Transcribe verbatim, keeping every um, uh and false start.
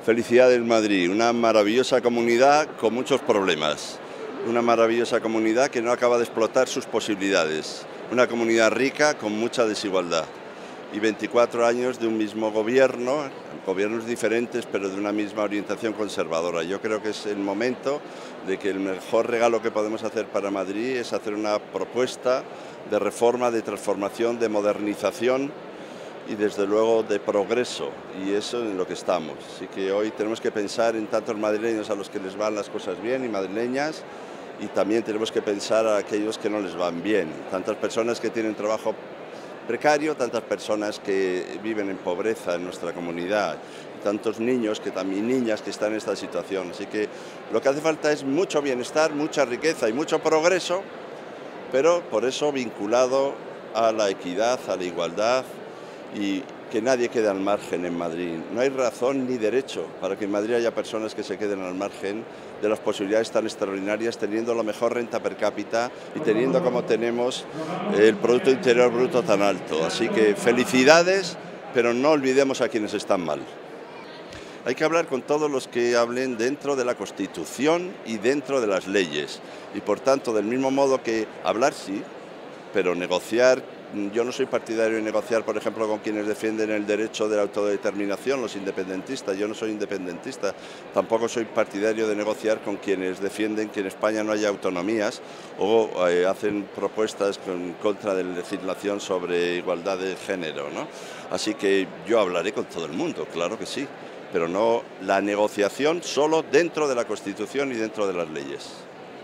Felicidades Madrid, una maravillosa comunidad con muchos problemas, una maravillosa comunidad que no acaba de explotar sus posibilidades, una comunidad rica con mucha desigualdad y veinticuatro años de un mismo gobierno, gobiernos diferentes pero de una misma orientación conservadora. Yo creo que es el momento de que el mejor regalo que podemos hacer para Madrid es hacer una propuesta de reforma, de transformación, de modernización y desde luego de progreso, y eso en lo que estamos. Así que hoy tenemos que pensar en tantos madrileños a los que les van las cosas bien y madrileñas, y también tenemos que pensar a aquellos que no les van bien, tantas personas que tienen trabajo precario, tantas personas que viven en pobreza en nuestra comunidad, tantos niños que también niñas que están en esta situación. Así que lo que hace falta es mucho bienestar, mucha riqueza y mucho progreso, pero por eso vinculado a la equidad, a la igualdad, y que nadie quede al margen en Madrid. No hay razón ni derecho para que en Madrid haya personas que se queden al margen de las posibilidades tan extraordinarias, teniendo la mejor renta per cápita y teniendo como tenemos el Producto Interior Bruto tan alto. Así que felicidades, pero no olvidemos a quienes están mal. Hay que hablar con todos los que hablen dentro de la Constitución y dentro de las leyes. Y por tanto, del mismo modo que hablar sí, pero negociar. Yo no soy partidario de negociar, por ejemplo, con quienes defienden el derecho de la autodeterminación, los independentistas. Yo no soy independentista. Tampoco soy partidario de negociar con quienes defienden que en España no haya autonomías o eh, hacen propuestas en contra de la legislación sobre igualdad de género, ¿no? Así que yo hablaré con todo el mundo, claro que sí, pero no la negociación solo dentro de la Constitución y dentro de las leyes.